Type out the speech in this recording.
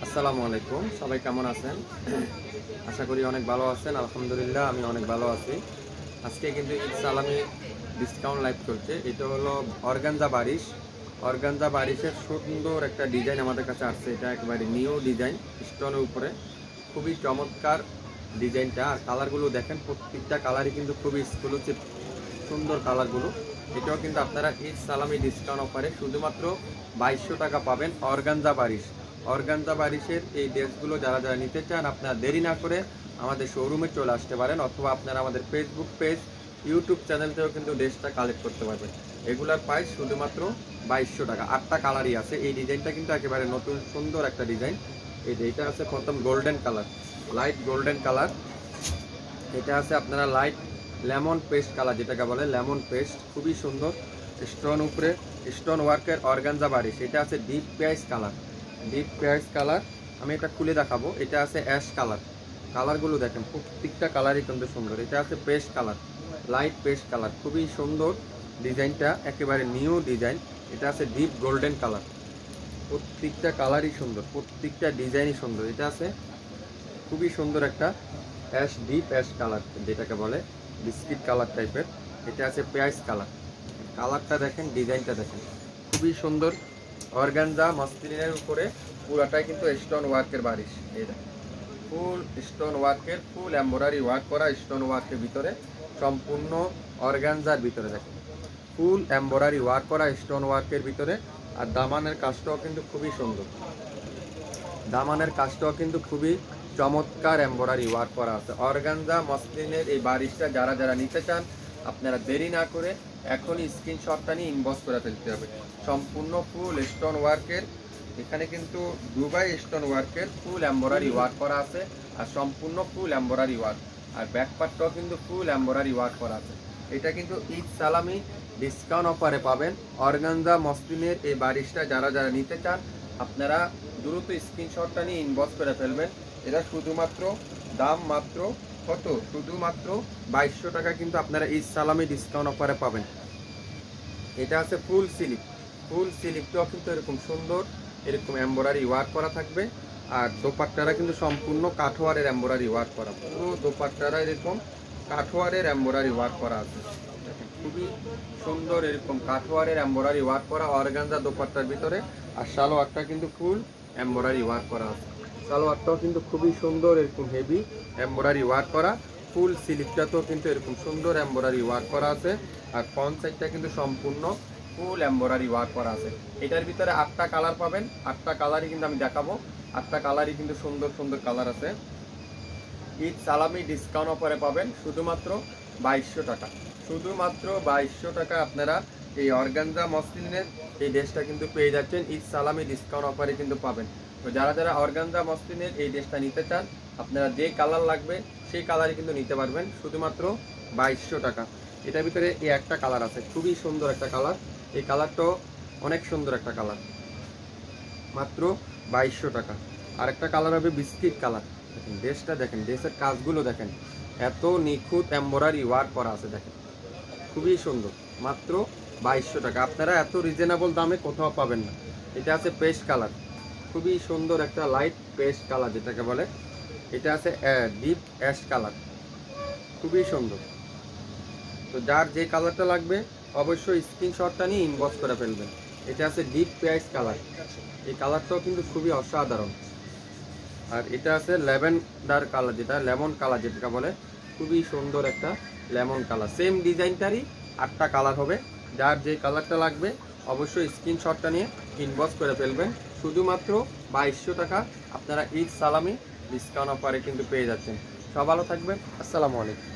আসসালামু আলাইকুম, সবাই কেমন আছেন? আশা করি অনেক ভালো আছেন। আলহামদুলিল্লাহ আমি অনেক ভালো আছি। আজকে কিন্তু ঈদ সালামি ডিসকাউন্ট লাইভ চলছে। এটা হলো অর্গানজা বারিশ। অর্গানজা বারিশের সুন্দর একটা ডিজাইন আমাদের কাছে আসছে। এটা একেবারে নিউ ডিজাইন, স্টোনের উপরে খুবই চমৎকার ডিজাইনটা। আর কালারগুলো দেখেন, প্রত্যেকটা কালারই কিন্তু খুবই এক্সক্লুসিভ সুন্দর কালারগুলো। এটাও কিন্তু আপনারা ঈদ সালামি ডিসকাউন্ট অফারে শুধুমাত্র 2200 টাকা পাবেন। অর্গানজা বারিশ, অর্গানজা বারিশের এই ড্রেসগুলো যারা যারা নিতে চান আপনারা দেরি না করে আমাদের শোরুমে চলে আসতে পারেন, অথবা আপনারা আমাদের ফেসবুক পেজ, ইউটিউব চ্যানেল থেকেও কিন্তু ড্রেসটা কালেক্ট করতে পারবেন। এগুলার প্রাইস শুধুমাত্র 2200 টাকা। 8টা কালারই আছে। এই ডিজাইনটা কিন্তু একেবারে নতুন সুন্দর একটা ডিজাইন। এটা আছে প্রথম golden colour, light golden colour. এটা আছে আপনারা লাইট লেমন পেস্ট কালার, যেটাকে বলে লেমন পেস্ট, খুবই সুন্দর স্টোন উপরে স্টোন ওয়ার্কের অর্গানজা বারিশ। এটা আছে ডিপ পেঁয়াজ কালার, ডিপ পেঁয়াজ কালার। আমি এটা খুলে দেখাবো। এটা আছে অ্যাশ কালার। কালারগুলো দেখেন, প্রত্যেকটা কালারই কিন্তু সুন্দর। এটা আছে paste colour, light paste colour, খুবই সুন্দর ডিজাইনটা, একেবারে নিউ ডিজাইন। এটা আছে ডিপ গোল্ডেন কালার। প্রত্যেকটা কালারই সুন্দর, প্রত্যেকটা ডিজাইনই সুন্দর। এটা আছে খুবই সুন্দর একটা অ্যাশ, ডিপ অ্যাশ কালার, যেটাকে বলে বিস্কিট কালার টাইপের। এটা আছে পেঁয়াজ কালার। কালারটা দেখেন, ডিজাইনটা দেখেন, খুবই সুন্দর। অর্গানজা মসলিনের উপরে পুরাটাই কিন্তু স্টোন ওয়ার্কের বারিশ। এটা ফুল স্টোন ওয়ার্কের, ফুল এমব্রয়ডারি ওয়ার্ক করা স্টোন ওয়ার্কের ভিতরে, সম্পূর্ণ অর্গানজার ভিতরে দেখেন ফুল এমব্রয়ডারি ওয়ার্ক করা স্টোন ওয়ার্কের ভিতরে। আর দামানের কাজটাও কিন্তু খুবই সুন্দর। দামানের কাজটাও কিন্তু খুবই চমৎকার এমব্রয়ডারি ওয়ার্ক করা আছে। অর্গানজা মসলিনের এই বারিশটা যারা যারা নিতে চান আপনারা দেরি না করে এখনই স্ক্রিনশটটা নিয়ে ইনবক্স করে ফেলতে হবে। সম্পূর্ণ ফুল স্টোন ওয়ার্কের, এখানে কিন্তু দুবাই স্টোন ওয়ার্কের ফুল এমব্রয়ডারি ওয়ার্ক করা আছে। আর সম্পূর্ণ ফুল এমব্রয়ডারি ওয়ার্ক, আর ব্যাকপার্টটাও কিন্তু ফুল এমব্রয়ডারি ওয়ার্ক করা আছে। এটা কিন্তু ঈদ সালামি ডিসকাউন্ট অফারে পাবেন। অর্গানজা মসলিনের এই বারিশটা যারা যারা নিতে চান আপনারা দ্রুত স্ক্রিনশটটা নিয়ে ইনবক্স করে ফেলবেন। এটা শুধুমাত্র দাম মাত্র কত, শুধুমাত্র 2200 টাকা কিন্তু আপনারা ঈদ সালামি ডিসকাউন্ট অফারে পাবেন। এটা আছে ফুল সিলিপ, ফুল সিলিপটাও কিন্তু এরকম সুন্দর, এরকম এমব্রয়ডারি ওয়ার্ক করা থাকবে। আর দোপাট্টারা কিন্তু সম্পূর্ণ কাঠোয়ারের এমব্রয়ডারি ওয়ার্ক করা, পুরো দোপাট্টারা এরকম কাঠোয়ারের এমব্রয়ডারি ওয়ার্ক করা আছে। খুবই সুন্দর এরকম কাঠোয়ারের এমব্রয়ডারি ওয়ার্ক করা অর্গানজা দোপাট্টার ভিতরে। আর সালোয়ারটা কিন্তু ফুল এমব্রয়ডারি ওয়ার্ক করা আছে। সালোয়ারটাও কিন্তু খুবই সুন্দর, এরকম হেভি এমব্রয়ডারি ওয়ার্ক করা। ফুল স্লিভটাতেও কিন্তু এরকম সুন্দর এমব্রয়ডারি ওয়ার্ক করা আছে। আর ফ্রন্ট সাইডটা কিন্তু সম্পূর্ণ ফুল এমব্রয়ডারি ওয়ার্ক করা আছে। এটার ভিতরে 8টা কালার পাবেন। 8টা কালারই কিন্তু আমি দেখাবো। 8টা কালারই কিন্তু সুন্দর সুন্দর কালার আছে। ঈদ সালামি ডিসকাউন্ট অফারে পাবেন শুধুমাত্র 2200 টাকা। শুধুমাত্র 2200 টাকা আপনারা এই অর্গানজা মসলিনের এই ড্রেসটা কিন্তু পেয়ে যাচ্ছেন। ঈদ সালামি ডিসকাউন্ট অফারে কিন্তু পাবেন। তো যারা যারা অর্গানজা মসলিনের এই ড্রেসটা নিতে চান আপনারা যে কালার লাগবে সেই কালারই কিন্তু নিতে পারবেন শুধুমাত্র 2200 টাকা। এটার ভিতরে এই একটা কালার আছে, খুবই সুন্দর একটা কালার। এই কালারটাও অনেক সুন্দর একটা কালার, মাত্র 2200 টাকা। আর একটা কালার হবে বিস্কিট কালার। দেখেন ড্রেসটা, দেখেন ড্রেসের কাজগুলো দেখেন, এত নিখুঁত এমব্রয়ডারি ওয়ার্ক করা আছে। দেখেন খুবই সুন্দর, মাত্র 2200 টাকা। আপনারা এত রিজনেবল দামে কোথাও পাবেন না। এটা আছে পেস্ট কালার, খুবই সুন্দর একটা লাইট পেস্ট কালার, যেটাকে বলে। এটা আছে ডিপ অ্যাশ কালার, খুবই সুন্দর। তো যার যে কালারটা লাগবে অবশ্যই স্ক্রিনশটটা নিয়ে ইনবক্স করে ফেলবেন। এটা আছে ডিপ পেঁয়াজ কালার। এই কালারটাও কিন্তু খুবই অসাধারণ। আর এটা আছে ল্যাভেন্ডার কালার, যেটা লেমন কালার যেটাকে বলে, খুবই সুন্দর একটা লেমন কালার। সেম ডিজাইনটারই 8টা কালার হবে। যার যে কালারটা লাগবে অবশ্যই স্ক্রিনশটটা নিয়ে ইনবক্স করে ফেলবেন। শুধুমাত্র 2200 টাকা আপনারা ঈদ সালামি ডিসকাউন্ট অফারে কিন্তু পেয়ে যাচ্ছেন। সব ভালো থাকবেন। আসসালামু আলাইকুম।